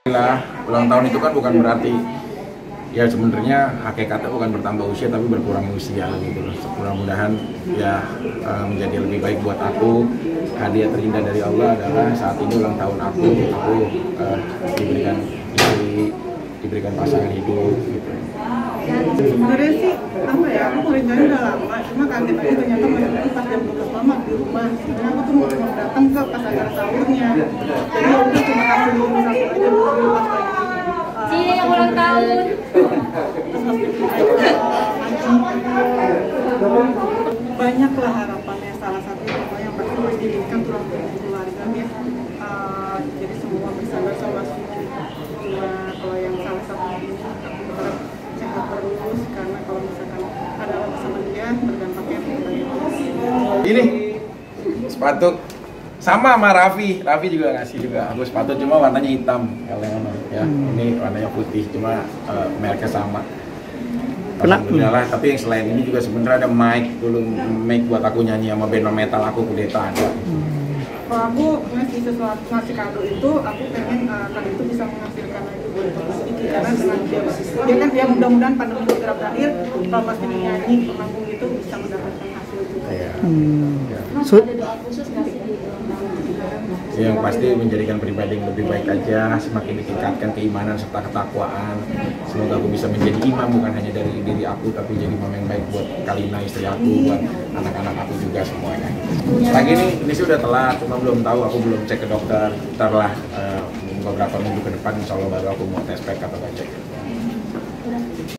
Ulang tahun itu kan bukan berarti ya sebenarnya hakikatnya bukan bertambah usia tapi berkurang usia gitu loh. Mudah-mudahan ya menjadi lebih baik buat aku. Hadiah terindah dari Allah adalah saat ini ulang tahun aku diberikan istri, diberikan pasangan hidup gitu. Sebenarnya sih apa ya, aku rencana udah lama, cuma kaget aja ternyata mereka itu pas jam 12 malam di rumah. Sebenarnya aku tuh mau datang ke pas acara sahurnya, jadi aku cuma kasih minum satu aja dulu pas lagi yang ulang tahun. Banyaklah harapannya, salah satunya yang pasti pendidikan tulang punggung keluarga ya. Jadi semua bisa bersama-sama. Cuma kalau yang salah satunya ini aku berharap sehat terus, karena kalau misalkan ada sama dia berdampaknya Ini sepatu sama Raffi juga ngasih juga aku sepatu, cuma warnanya hitam kalau yang ya ini warnanya putih, cuma mereknya sama. Alhamdulillah. Tapi yang selain ini juga sebenarnya ada mic dulu, mic buat aku nyanyi sama band metal aku Kudeta ada. Kalau aku ngasih sesuatu, ngasih kado itu, aku pengen kado itu bisa menghasilkan lagi buat sedikit, karena dengan dia kan dia mudah-mudahan pandemi segera berakhir, kalau masih nyanyi pemanggung itu bisa mendapatkan hasil juga. Ya. Mas ada doa khusus nggak sih di ulang tahun? Yang pasti menjadikan pribadi yang lebih baik aja, semakin ditingkatkan keimanan serta ketakwaan. Semoga aku bisa menjadi imam bukan hanya dari diri aku, tapi jadi imam yang baik buat Kalina istri aku, buat anak-anak aku juga semuanya. Lagi ini sudah telat, cuma belum tahu, aku belum cek ke dokter. Ntar lah beberapa minggu ke depan insya Allah baru aku mau tes pack atau cek.